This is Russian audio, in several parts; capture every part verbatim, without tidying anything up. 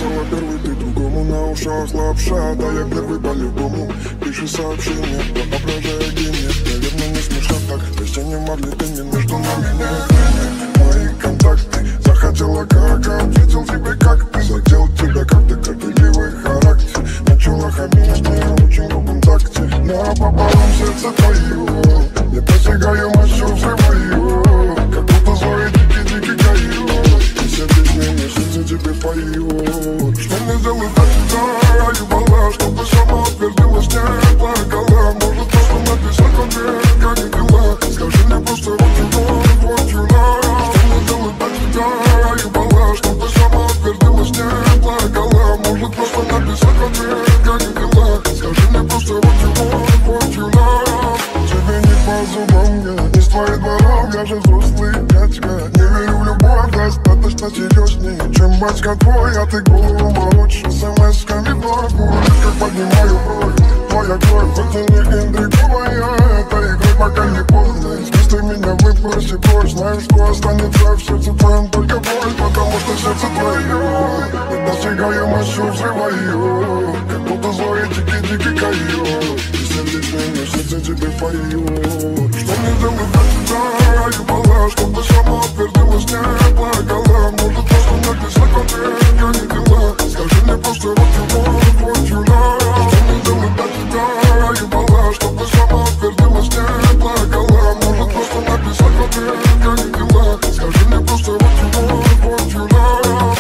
написала первый, ты другому на ушах лапша. Да я первый по-любому, пиши сообщение, воображая гения. Наверное, не смешно так, вместе не могли ты, не между нами нет. Мои контакты, захотела как, ответил тебе как ты. Задел тебя как ты, горделивый характер. Начала хамить мне очень грубом такте. Напополам сердце твое, я достигаю мощью взрываю. Как будто злой дикий-дикий каю. И все песни мне сердце тебе поют. Что мне сделать для тебя, ебала, чтобы сама утвердилась, не плакала. Может просто написать ответ, как и дела. Скажи мне просто вот you want, what you love. Что мне сделать для тебя, ебала, чтобы сама утвердилась, не плакала. Может просто написать ответ, как и дела. Скажи мне просто вот you want, what you love. Тебе не по зубам я, не с твоих дворов, я же взрослый дядька. Не верю в любовь, достаточно серьезней, чем батька твой, а ты голову морочишь смс-ками в ногу. Как поднимаю бровь, твоя кровь, хоть и не интриговая, этой игрой пока не поздно. Здесь ты меня выпусти прочь, знаешь, что останется в сердце твоем только боль, потому что сердце твое, я достигаю мощью взрываю, как будто злой дикий-дикий каю. И сердце мне сердце тебе поют. Что мне делать для тебя, ебала, чтобы сама утвердилась, не плакала. Может просто написать ответ, как и дела. Скажи мне просто вот you want, what you love. Что мне делать для тебя, ебала, чтобы сама утвердилась, не плакала. Может просто написать ответ, как и дела. Скажи мне просто вот you want, what you love.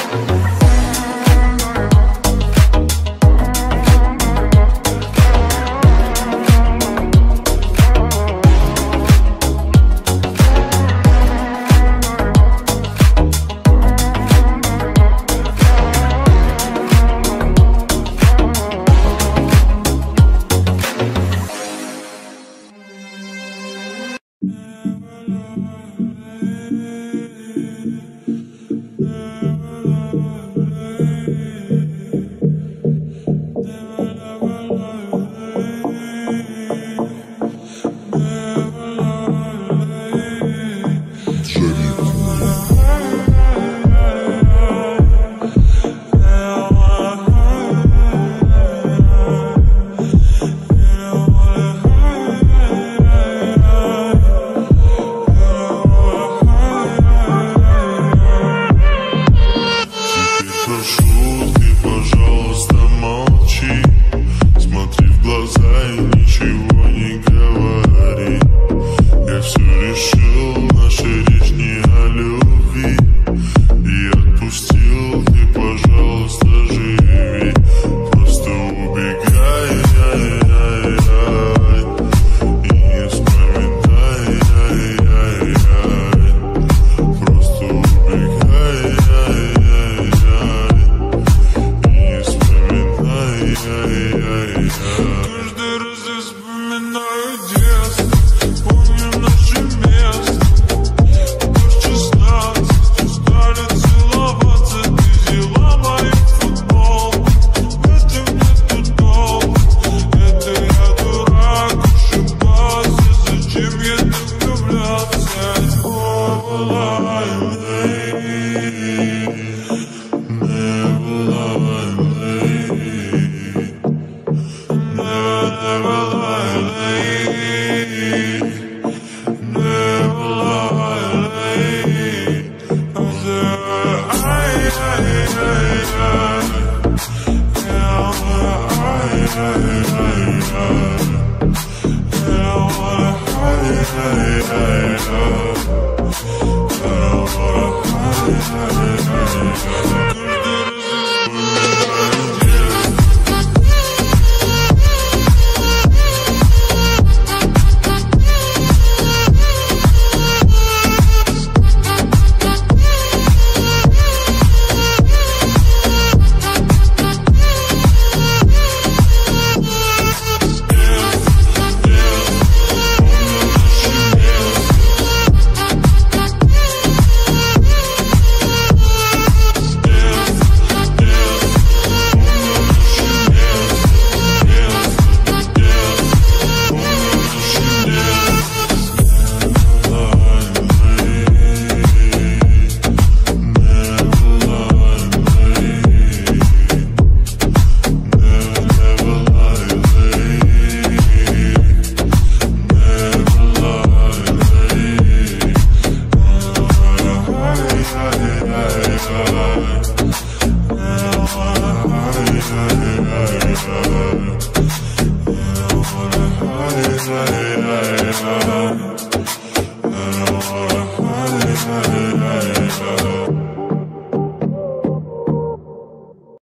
Yeah.